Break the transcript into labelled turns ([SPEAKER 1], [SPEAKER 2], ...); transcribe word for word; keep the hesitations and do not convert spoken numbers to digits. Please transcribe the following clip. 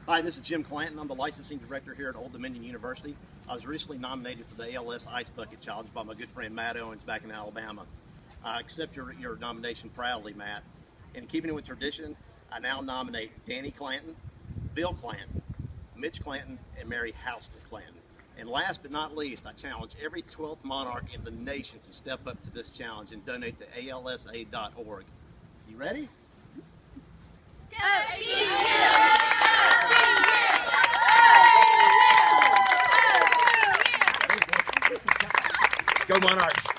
[SPEAKER 1] Hi, this is Jim Clanton. I'm the licensing director here at Old Dominion University. I was recently nominated for the A L S Ice Bucket Challenge by my good friend Matt Owens back in Alabama. I accept your, your nomination proudly, Matt. In keeping with tradition, I now nominate Danny Clanton, Bill Clanton, Mitch Clanton, and Mary Houston Clanton. And last but not least, I challenge every twelfth monarch in the nation to step up to this challenge and donate to A L S A dot org. You ready? Go Monarchs!